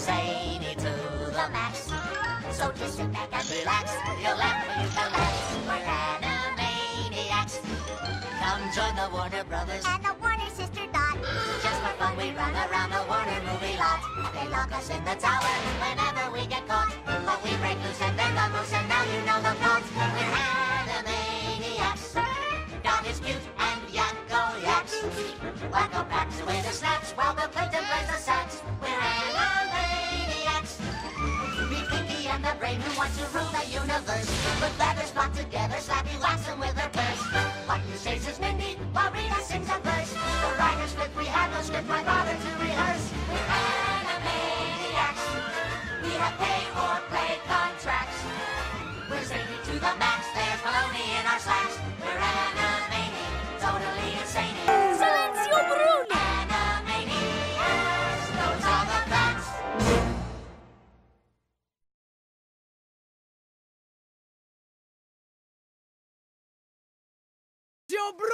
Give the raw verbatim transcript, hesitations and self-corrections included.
zany to the max. So just sit back and relax. You'll laugh when you can laugh. We're Animaniacs. Come join the Warner Brothers and the Warner Sister Dot. Just for fun, we run around the Warner movie lot. They lock us in the tower whenever we get caught. But we break loose and then the moose, and now you know the plot. We're Animaniacs. Dot is cute and Yakko yaks. Wacko packs away the snacks while the Clinton plays the sax. We're Animaniacs. Be Pinky and the brain who wants to rule the universe. Put letters blocked together, slappy wax them with her purse. What you say says Mindy, while Rita sings a verse. The writer's script, we have no script, why bother to rehearse? We're Animaniacs. We have pay or play contracts. We're zany to the max, there's baloney in our slacks. We're Animaniacs, totally insane. Silencio, Bruno! Animaniacs, those are the facts. Zio Bruno!